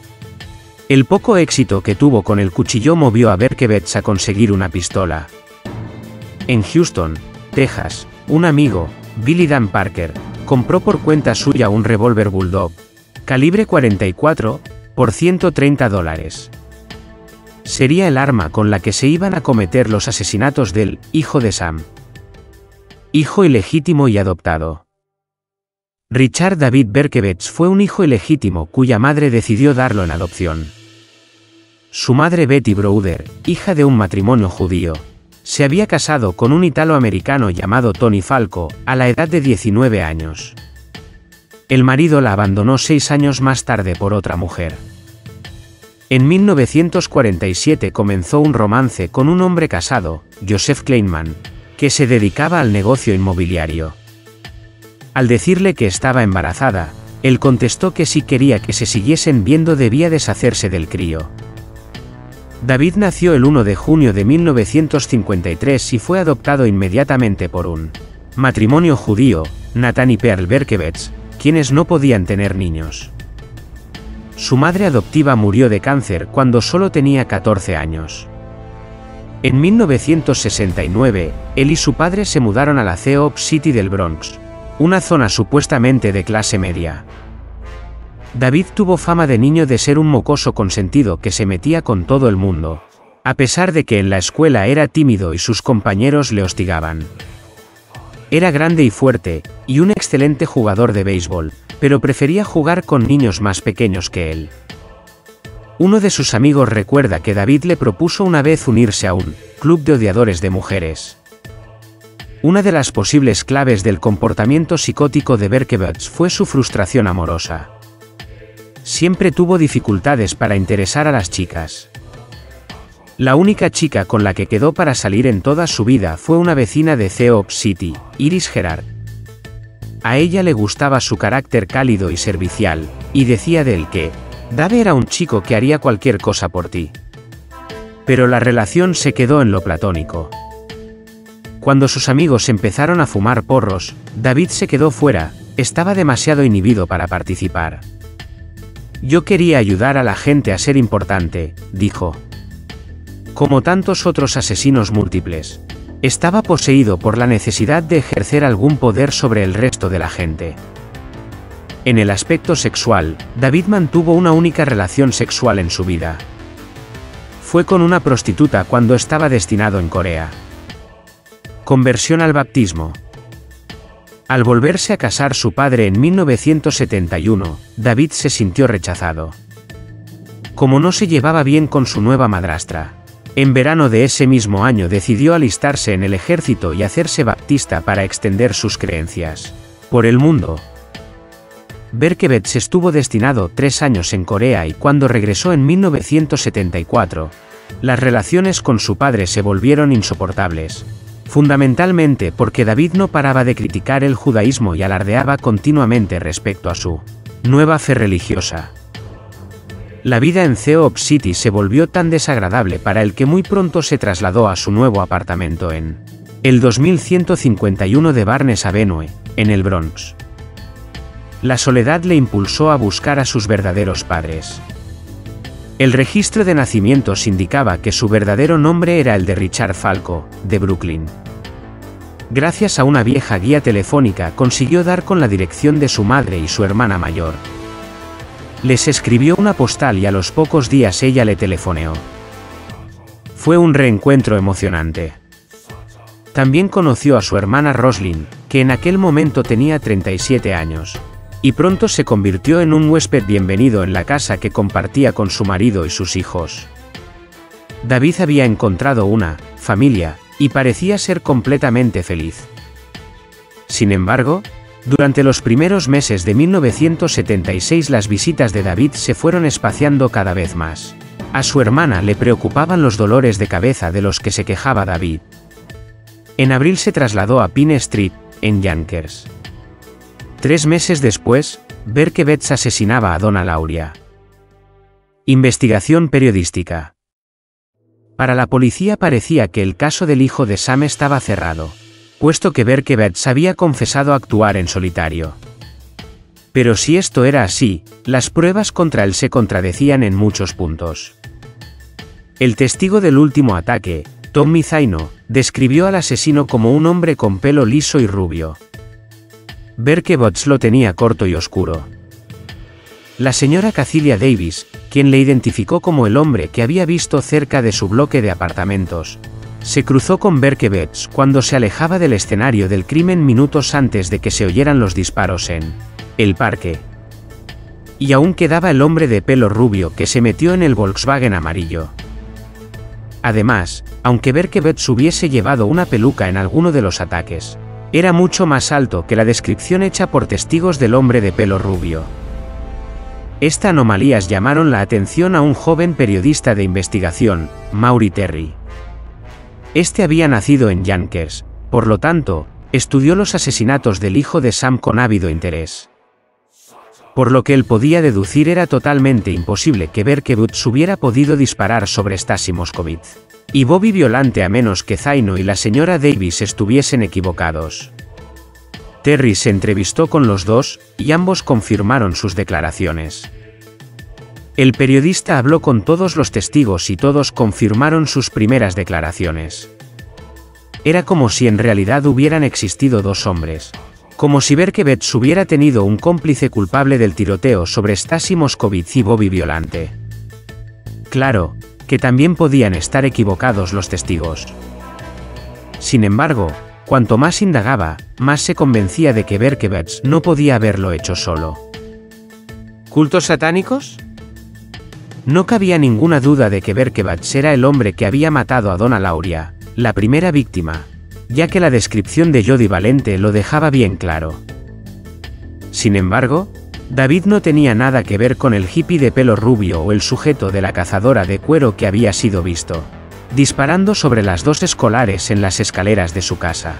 [SPEAKER 1] El poco éxito que tuvo con el cuchillo movió a Berkowitz a conseguir una pistola. En Houston, Texas, un amigo, Billy Dan Parker, compró por cuenta suya un revólver Bulldog, calibre cuarenta y cuatro, por ciento treinta dólares. Sería el arma con la que se iban a cometer los asesinatos del hijo de Sam. Hijo ilegítimo y adoptado. Richard David Berkowitz fue un hijo ilegítimo cuya madre decidió darlo en adopción. Su madre Betty Browder, hija de un matrimonio judío, se había casado con un italoamericano llamado Tony Falco, a la edad de diecinueve años. El marido la abandonó seis años más tarde por otra mujer. En mil novecientos cuarenta y siete comenzó un romance con un hombre casado, Joseph Kleinman, que se dedicaba al negocio inmobiliario. Al decirle que estaba embarazada, él contestó que si quería que se siguiesen viendo debía deshacerse del crío. David nació el primero de junio de mil novecientos cincuenta y tres y fue adoptado inmediatamente por un matrimonio judío, Nathan y Pearl Berkowitz, quienes no podían tener niños. Su madre adoptiva murió de cáncer cuando solo tenía catorce años. En mil novecientos sesenta y nueve, él y su padre se mudaron a la C E O P City del Bronx, una zona supuestamente de clase media. David tuvo fama de niño de ser un mocoso consentido que se metía con todo el mundo, a pesar de que en la escuela era tímido y sus compañeros le hostigaban. Era grande y fuerte, y un excelente jugador de béisbol, pero prefería jugar con niños más pequeños que él. Uno de sus amigos recuerda que David le propuso una vez unirse a un club de odiadores de mujeres. Una de las posibles claves del comportamiento psicótico de Berkowitz fue su frustración amorosa. Siempre tuvo dificultades para interesar a las chicas. La única chica con la que quedó para salir en toda su vida fue una vecina de C E O P City, Iris Gerard. A ella le gustaba su carácter cálido y servicial, y decía de él que Dave era un chico que haría cualquier cosa por ti. Pero la relación se quedó en lo platónico. Cuando sus amigos empezaron a fumar porros, David se quedó fuera, estaba demasiado inhibido para participar. Yo quería ayudar a la gente a ser importante, dijo. Como tantos otros asesinos múltiples, estaba poseído por la necesidad de ejercer algún poder sobre el resto de la gente. En el aspecto sexual, David mantuvo una única relación sexual en su vida. Fue con una prostituta cuando estaba destinado en Corea. Conversión al baptismo. Al volverse a casar su padre en mil novecientos setenta y uno, David se sintió rechazado. Como no se llevaba bien con su nueva madrastra, en verano de ese mismo año decidió alistarse en el ejército y hacerse baptista para extender sus creencias por el mundo. Berkowitz estuvo destinado tres años en Corea y cuando regresó en mil novecientos setenta y cuatro, las relaciones con su padre se volvieron insoportables. Fundamentalmente porque David no paraba de criticar el judaísmo y alardeaba continuamente respecto a su nueva fe religiosa. La vida en C E O P City se volvió tan desagradable para él que muy pronto se trasladó a su nuevo apartamento en el dos mil ciento cincuenta y uno de Barnes Avenue, en el Bronx. La soledad le impulsó a buscar a sus verdaderos padres. El registro de nacimientos indicaba que su verdadero nombre era el de Richard Falco, de Brooklyn. Gracias a una vieja guía telefónica consiguió dar con la dirección de su madre y su hermana mayor. Les escribió una postal y a los pocos días ella le telefoneó. Fue un reencuentro emocionante. También conoció a su hermana Roslyn, que en aquel momento tenía treinta y siete años. Y pronto se convirtió en un huésped bienvenido en la casa que compartía con su marido y sus hijos. David había encontrado una familia, y parecía ser completamente feliz. Sin embargo, durante los primeros meses de mil novecientos setenta y seis las visitas de David se fueron espaciando cada vez más. A su hermana le preocupaban los dolores de cabeza de los que se quejaba David. En abril se trasladó a Pine Street, en Yonkers. Tres meses después, Berkowitz asesinaba a Donna Lauria. Investigación periodística. Para la policía parecía que el caso del hijo de Sam estaba cerrado, puesto que Berkowitz había confesado actuar en solitario. Pero si esto era así, las pruebas contra él se contradecían en muchos puntos. El testigo del último ataque, Tommy Zaino, describió al asesino como un hombre con pelo liso y rubio. Berkowitz lo tenía corto y oscuro. La señora Cacilia Davis, quien le identificó como el hombre que había visto cerca de su bloque de apartamentos, se cruzó con Berkowitz cuando se alejaba del escenario del crimen minutos antes de que se oyeran los disparos en el parque. Y aún quedaba el hombre de pelo rubio que se metió en el Volkswagen amarillo. Además, aunque Berkowitz hubiese llevado una peluca en alguno de los ataques, Era mucho más alto que la descripción hecha por testigos del hombre de pelo rubio. Estas anomalías llamaron la atención a un joven periodista de investigación, Maury Terry. Este había nacido en Yonkers, por lo tanto, estudió los asesinatos del hijo de Sam con ávido interés. Por lo que él podía deducir era totalmente imposible que Berkowitz hubiera podido disparar sobre Stasi Moscovitz y Bobby Violante a menos que Zaino y la señora Davis estuviesen equivocados. Terry se entrevistó con los dos, y ambos confirmaron sus declaraciones. El periodista habló con todos los testigos y todos confirmaron sus primeras declaraciones. Era como si en realidad hubieran existido dos hombres. Como si Berkowitz hubiera tenido un cómplice culpable del tiroteo sobre Stasi Moscovitz y Bobby Violante. Claro, que también podían estar equivocados los testigos. Sin embargo, cuanto más indagaba, más se convencía de que Berkowitz no podía haberlo hecho solo. ¿Cultos satánicos? No cabía ninguna duda de que Berkowitz era el hombre que había matado a Donna Lauria, la primera víctima, ya que la descripción de Jody Valente lo dejaba bien claro. Sin embargo, David no tenía nada que ver con el hippie de pelo rubio o el sujeto de la cazadora de cuero que había sido visto disparando sobre las dos escolares en las escaleras de su casa.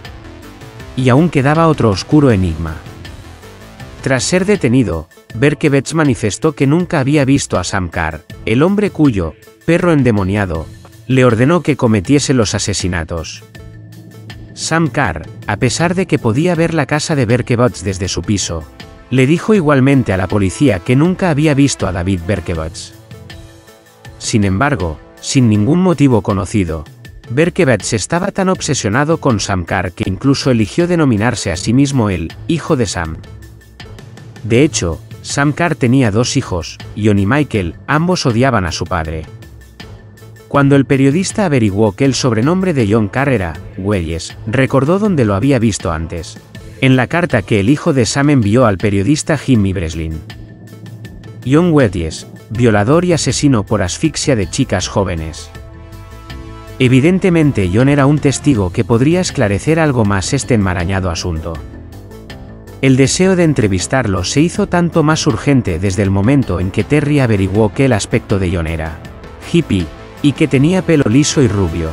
[SPEAKER 1] Y aún quedaba otro oscuro enigma. Tras ser detenido, Berkowitz manifestó que nunca había visto a Sam Carr, el hombre cuyo perro endemoniado le ordenó que cometiese los asesinatos. Sam Carr, a pesar de que podía ver la casa de Berkowitz desde su piso, le dijo igualmente a la policía que nunca había visto a David Berkowitz. Sin embargo, sin ningún motivo conocido, Berkowitz estaba tan obsesionado con Sam Carr que incluso eligió denominarse a sí mismo el hijo de Sam. De hecho, Sam Carr tenía dos hijos, John y Michael, ambos odiaban a su padre. Cuando el periodista averiguó que el sobrenombre de John Carr era Welles, recordó dónde lo había visto antes, en la carta que el hijo de Sam envió al periodista Jimmy Breslin. John Welles, violador y asesino por asfixia de chicas jóvenes. Evidentemente John era un testigo que podría esclarecer algo más este enmarañado asunto. El deseo de entrevistarlo se hizo tanto más urgente desde el momento en que Terry averiguó que el aspecto de John era hippie, y que tenía pelo liso y rubio.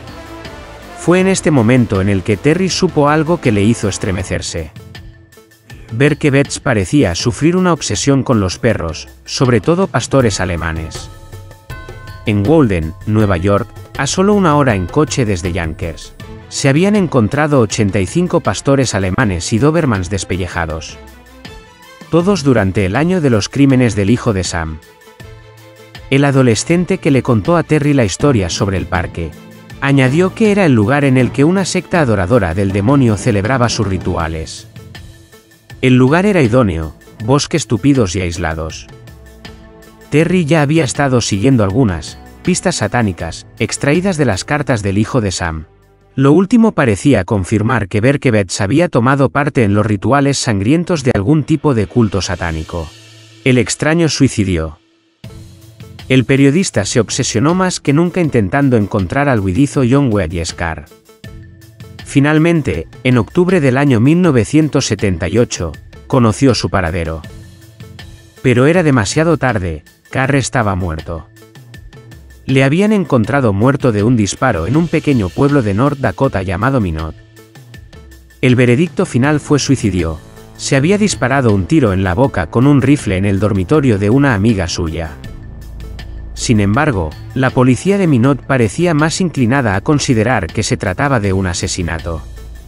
[SPEAKER 1] Fue en este momento en el que Terry supo algo que le hizo estremecerse. Berkowitz parecía sufrir una obsesión con los perros, sobre todo pastores alemanes. En Walden, Nueva York, a solo una hora en coche desde Yonkers, se habían encontrado ochenta y cinco pastores alemanes y dobermans despellejados. Todos durante el año de los crímenes del hijo de Sam. El adolescente que le contó a Terry la historia sobre el parque, añadió que era el lugar en el que una secta adoradora del demonio celebraba sus rituales. El lugar era idóneo, bosques tupidos y aislados. Terry ya había estado siguiendo algunas pistas satánicas, extraídas de las cartas del hijo de Sam. Lo último parecía confirmar que Berkowitz había tomado parte en los rituales sangrientos de algún tipo de culto satánico. El extraño suicidio. El periodista se obsesionó más que nunca intentando encontrar al huidizo John Welles Carr. Finalmente, en octubre del año mil novecientos setenta y ocho, conoció su paradero. Pero era demasiado tarde, Carr estaba muerto. Le habían encontrado muerto de un disparo en un pequeño pueblo de North Dakota llamado Minot. El veredicto final fue suicidio. Se había disparado un tiro en la boca con un rifle en el dormitorio de una amiga suya. Sin embargo, la policía de Minot parecía más inclinada a considerar que se trataba de un asesinato.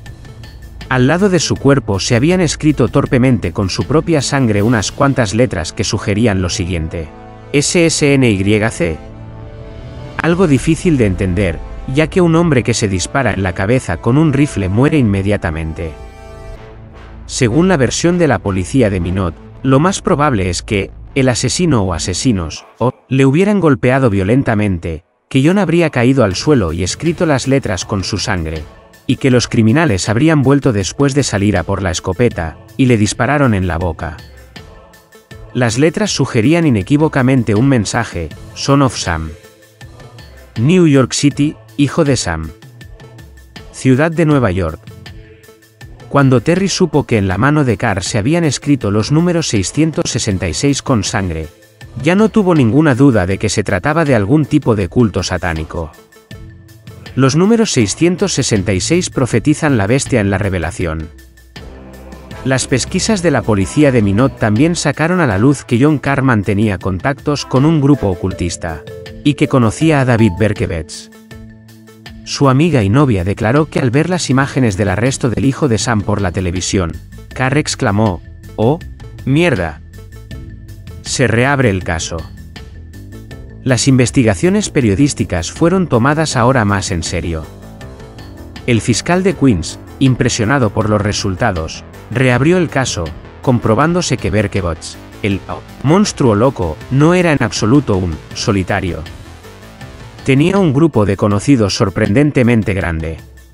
[SPEAKER 1] Al lado de su cuerpo se habían escrito torpemente con su propia sangre unas cuantas letras que sugerían lo siguiente: S S N Y C. Algo difícil de entender, ya que un hombre que se dispara en la cabeza con un rifle muere inmediatamente. Según la versión de la policía de Minot, lo más probable es que el asesino o asesinos, o, le hubieran golpeado violentamente, que John habría caído al suelo y escrito las letras con su sangre, y que los criminales habrían vuelto después de salir a por la escopeta, y le dispararon en la boca. Las letras sugerían inequívocamente un mensaje: Son of Sam. New York City, hijo de Sam. Ciudad de Nueva York. Cuando Terry supo que en la mano de Carr se habían escrito los números seiscientos sesenta y seis con sangre, ya no tuvo ninguna duda de que se trataba de algún tipo de culto satánico. Los números seiscientos sesenta y seis profetizan la bestia en la revelación. Las pesquisas de la policía de Minot también sacaron a la luz que John Carr mantenía contactos con un grupo ocultista, y que conocía a David Berkowitz. Su amiga y novia declaró que al ver las imágenes del arresto del hijo de Sam por la televisión, Carr exclamó: «¡Oh, mierda! Se reabre el caso». Las investigaciones periodísticas fueron tomadas ahora más en serio. El fiscal de Queens, impresionado por los resultados, reabrió el caso, comprobándose que Berkowitz, el monstruo loco, no era en absoluto un solitario. Tenía un grupo de conocidos sorprendentemente grande.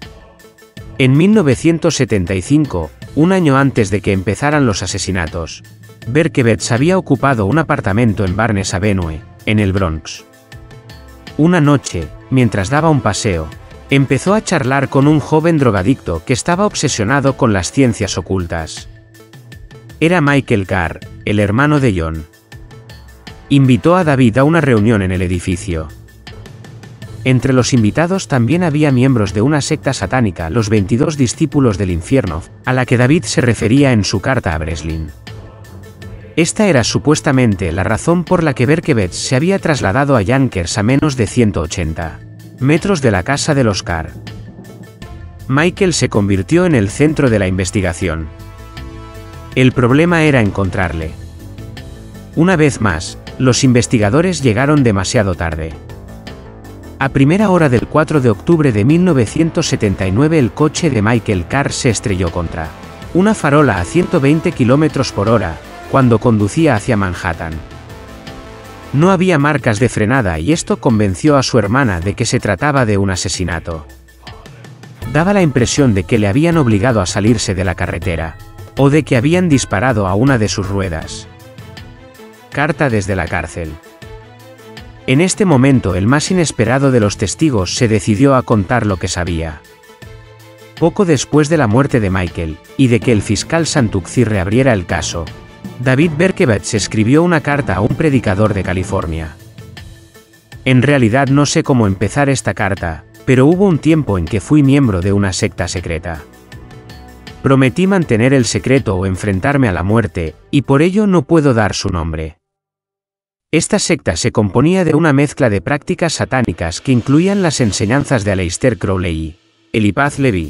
[SPEAKER 1] En mil novecientos setenta y cinco, un año antes de que empezaran los asesinatos, Berkowitz había ocupado un apartamento en Barnes Avenue, en el Bronx. Una noche, mientras daba un paseo, empezó a charlar con un joven drogadicto que estaba obsesionado con las ciencias ocultas. Era Michael Carr, el hermano de John. Invitó a David a una reunión en el edificio. Entre los invitados también había miembros de una secta satánica, los veintidós discípulos del infierno, a la que David se refería en su carta a Breslin. Esta era supuestamente la razón por la que Berkowitz se había trasladado a Yonkers, a menos de ciento ochenta metros de la casa de los Carr. Michael se convirtió en el centro de la investigación. El problema era encontrarle. Una vez más, los investigadores llegaron demasiado tarde. A primera hora del cuatro de octubre de mil novecientos setenta y nueve el coche de Michael Carr se estrelló contra una farola a ciento veinte kilómetros por hora, cuando conducía hacia Manhattan. No había marcas de frenada y esto convenció a su hermana de que se trataba de un asesinato. Daba la impresión de que le habían obligado a salirse de la carretera, o de que habían disparado a una de sus ruedas. Carta desde la cárcel. En este momento el más inesperado de los testigos se decidió a contar lo que sabía. Poco después de la muerte de Michael, y de que el fiscal Santucci reabriera el caso, David Berkowitz escribió una carta a un predicador de California. En realidad no sé cómo empezar esta carta, pero hubo un tiempo en que fui miembro de una secta secreta. Prometí mantener el secreto o enfrentarme a la muerte, y por ello no puedo dar su nombre. Esta secta se componía de una mezcla de prácticas satánicas que incluían las enseñanzas de Aleister Crowley y Eliphaz Levi.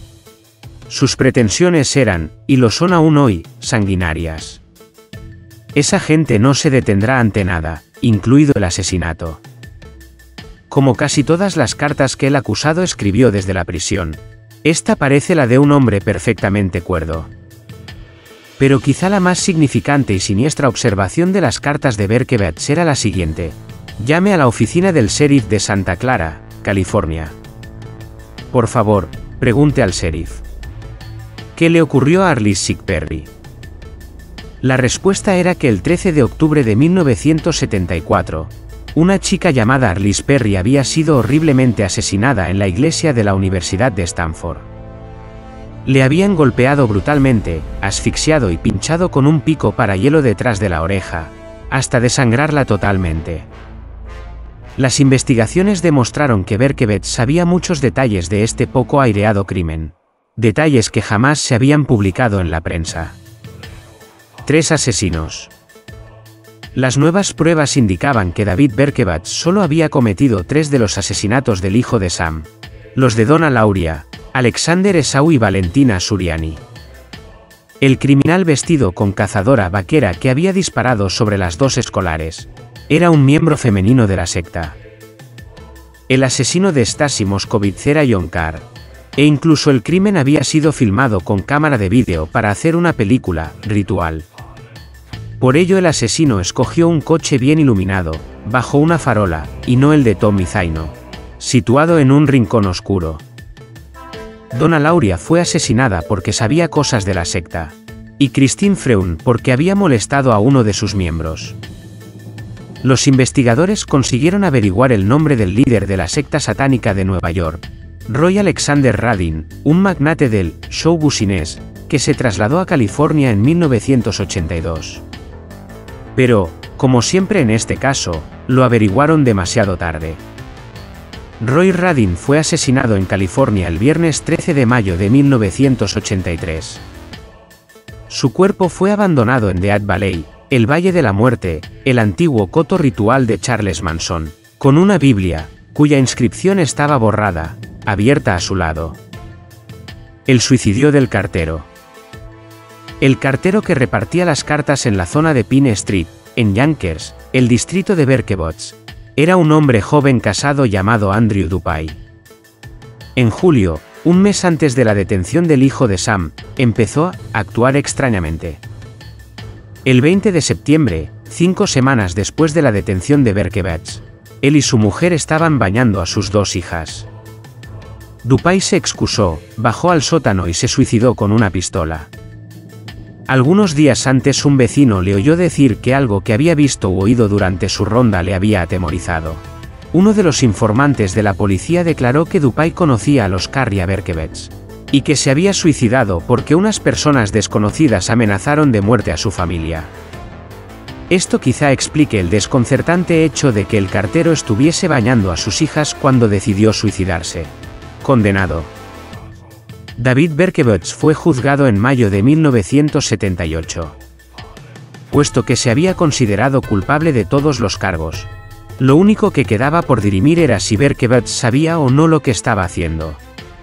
[SPEAKER 1] Sus pretensiones eran, y lo son aún hoy, sanguinarias. Esa gente no se detendrá ante nada, incluido el asesinato. Como casi todas las cartas que el acusado escribió desde la prisión, esta parece la de un hombre perfectamente cuerdo. Pero quizá la más significante y siniestra observación de las cartas de Berkowitz era la siguiente: llame a la oficina del sheriff de Santa Clara, California. Por favor, pregunte al sheriff. ¿Qué le ocurrió a Arliss Perry? La respuesta era que el trece de octubre de mil novecientos setenta y cuatro, una chica llamada Arliss Perry había sido horriblemente asesinada en la iglesia de la Universidad de Stanford. Le habían golpeado brutalmente, asfixiado y pinchado con un pico para hielo detrás de la oreja, hasta desangrarla totalmente. Las investigaciones demostraron que Berkowitz sabía muchos detalles de este poco aireado crimen. Detalles que jamás se habían publicado en la prensa. Tres asesinos. Las nuevas pruebas indicaban que David Berkowitz solo había cometido tres de los asesinatos del hijo de Sam. Los de Donna Lauria, Alexander Esau y Valentina Suriani. El criminal vestido con cazadora vaquera que había disparado sobre las dos escolares era un miembro femenino de la secta. El asesino de Stasi Moscovitz era John Carr, e incluso el crimen había sido filmado con cámara de vídeo para hacer una película, Ritual. Por ello el asesino escogió un coche bien iluminado, bajo una farola, y no el de Tommy Zaino, situado en un rincón oscuro. Donna Lauria fue asesinada porque sabía cosas de la secta, y Christine Freund porque había molestado a uno de sus miembros. Los investigadores consiguieron averiguar el nombre del líder de la secta satánica de Nueva York, Roy Alexander Radin, un magnate del show business, que se trasladó a California en mil novecientos ochenta y dos. Pero, como siempre en este caso, lo averiguaron demasiado tarde. Roy Radin fue asesinado en California el viernes trece de mayo de mil novecientos ochenta y tres. Su cuerpo fue abandonado en Death Valley, el Valle de la Muerte, el antiguo coto ritual de Charles Manson, con una Biblia, cuya inscripción estaba borrada, abierta a su lado. El suicidio del cartero. El cartero que repartía las cartas en la zona de Pine Street, en Yonkers, el distrito de Berkebotz, era un hombre joven casado llamado Andrew Dupay. En julio, un mes antes de la detención del hijo de Sam, empezó a actuar extrañamente. El veinte de septiembre, cinco semanas después de la detención de Berkebotz, él y su mujer estaban bañando a sus dos hijas. Dupay se excusó, bajó al sótano y se suicidó con una pistola. Algunos días antes un vecino le oyó decir que algo que había visto u oído durante su ronda le había atemorizado. Uno de los informantes de la policía declaró que Dupay conocía a los Carria Berkebotz, y que se había suicidado porque unas personas desconocidas amenazaron de muerte a su familia. Esto quizá explique el desconcertante hecho de que el cartero estuviese bañando a sus hijas cuando decidió suicidarse. Condenado. David Berkebotz fue juzgado en mayo de mil novecientos setenta y ocho. Puesto que se había considerado culpable de todos los cargos, lo único que quedaba por dirimir era si Berkebotz sabía o no lo que estaba haciendo.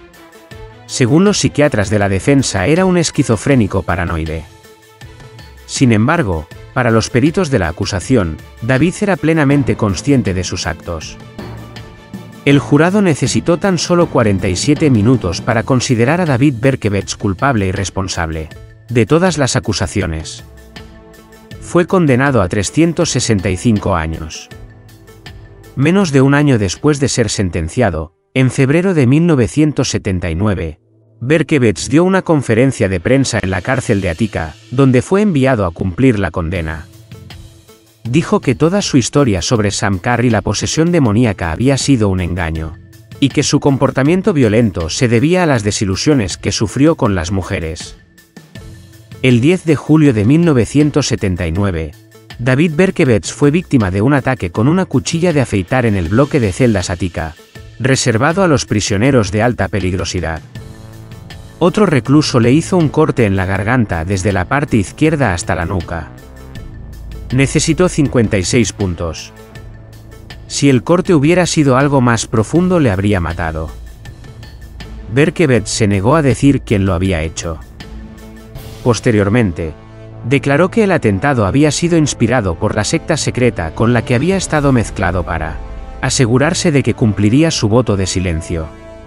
[SPEAKER 1] Según los psiquiatras de la defensa, era un esquizofrénico paranoide. Sin embargo, para los peritos de la acusación, David era plenamente consciente de sus actos. El jurado necesitó tan solo cuarenta y siete minutos para considerar a David Berkebotz culpable y responsable de todas las acusaciones. Fue condenado a trescientos sesenta y cinco años. Menos de un año después de ser sentenciado, en febrero de mil novecientos setenta y nueve, Berkebotz dio una conferencia de prensa en la cárcel de Attica, donde fue enviado a cumplir la condena. Dijo que toda su historia sobre Sam Carr y la posesión demoníaca había sido un engaño, y que su comportamiento violento se debía a las desilusiones que sufrió con las mujeres. El diez de julio de mil novecientos setenta y nueve, David Berkebotz fue víctima de un ataque con una cuchilla de afeitar en el bloque de celdas Attica, reservado a los prisioneros de alta peligrosidad. Otro recluso le hizo un corte en la garganta desde la parte izquierda hasta la nuca. Necesitó cincuenta y seis puntos. Si el corte hubiera sido algo más profundo le habría matado. Berkebotz se negó a decir quién lo había hecho. Posteriormente, declaró que el atentado había sido inspirado por la secta secreta con la que había estado mezclado para asegurarse de que cumpliría su voto de silencio.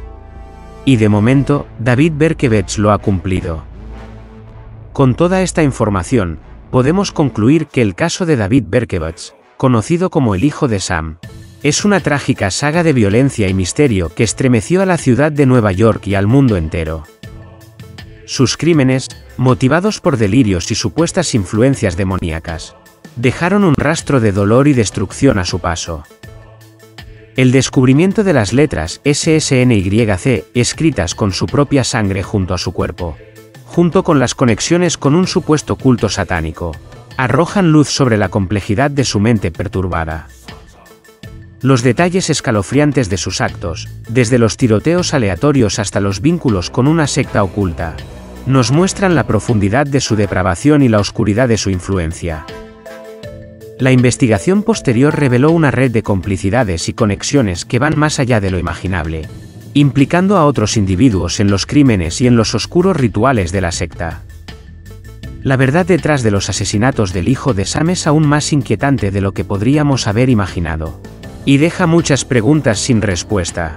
[SPEAKER 1] Y de momento, David Berkebotz lo ha cumplido. Con toda esta información, podemos concluir que el caso de David Berkebotz, conocido como el hijo de Sam, es una trágica saga de violencia y misterio que estremeció a la ciudad de Nueva York y al mundo entero. Sus crímenes, motivados por delirios y supuestas influencias demoníacas, dejaron un rastro de dolor y destrucción a su paso. El descubrimiento de las letras S S N Y C, escritas con su propia sangre junto a su cuerpo, junto con las conexiones con un supuesto culto satánico, arrojan luz sobre la complejidad de su mente perturbada. Los detalles escalofriantes de sus actos, desde los tiroteos aleatorios hasta los vínculos con una secta oculta, nos muestran la profundidad de su depravación y la oscuridad de su influencia. La investigación posterior reveló una red de complicidades y conexiones que van más allá de lo imaginable, implicando a otros individuos en los crímenes y en los oscuros rituales de la secta. La verdad detrás de los asesinatos del hijo de Sam es aún más inquietante de lo que podríamos haber imaginado, y deja muchas preguntas sin respuesta.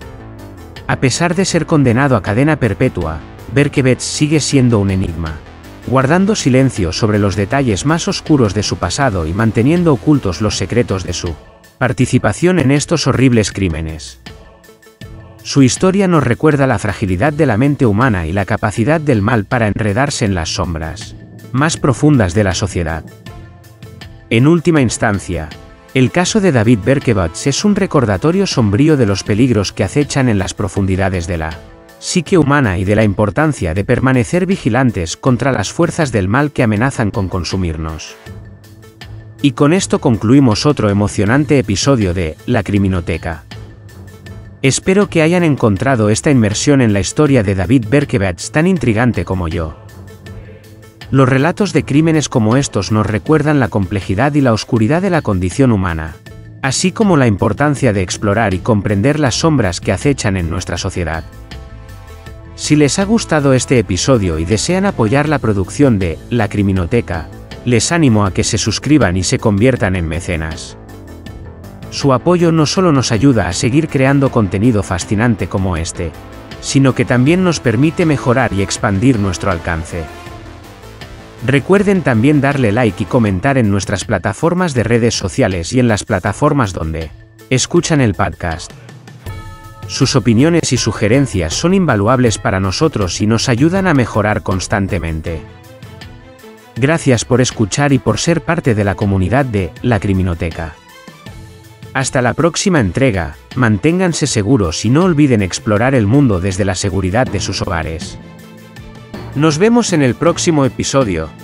[SPEAKER 1] A pesar de ser condenado a cadena perpetua, Berkebotz sigue siendo un enigma, guardando silencio sobre los detalles más oscuros de su pasado y manteniendo ocultos los secretos de su participación en estos horribles crímenes. Su historia nos recuerda la fragilidad de la mente humana y la capacidad del mal para enredarse en las sombras más profundas de la sociedad. En última instancia, El caso de David Berkowitz es un recordatorio sombrío de los peligros que acechan en las profundidades de la psique humana y de la importancia de permanecer vigilantes contra las fuerzas del mal que amenazan con consumirnos. Y con esto concluimos otro emocionante episodio de La Criminoteca. Espero que hayan encontrado esta inmersión en la historia de David Berkowitz tan intrigante como yo. Los relatos de crímenes como estos nos recuerdan la complejidad y la oscuridad de la condición humana, así como la importancia de explorar y comprender las sombras que acechan en nuestra sociedad. Si les ha gustado este episodio y desean apoyar la producción de La Criminoteca, les animo a que se suscriban y se conviertan en mecenas. Su apoyo no solo nos ayuda a seguir creando contenido fascinante como este, sino que también nos permite mejorar y expandir nuestro alcance. Recuerden también darle like y comentar en nuestras plataformas de redes sociales y en las plataformas donde escuchan el podcast. Sus opiniones y sugerencias son invaluables para nosotros y nos ayudan a mejorar constantemente. Gracias por escuchar y por ser parte de la comunidad de La Criminoteca. Hasta la próxima entrega, manténganse seguros y no olviden explorar el mundo desde la seguridad de sus hogares. Nos vemos en el próximo episodio.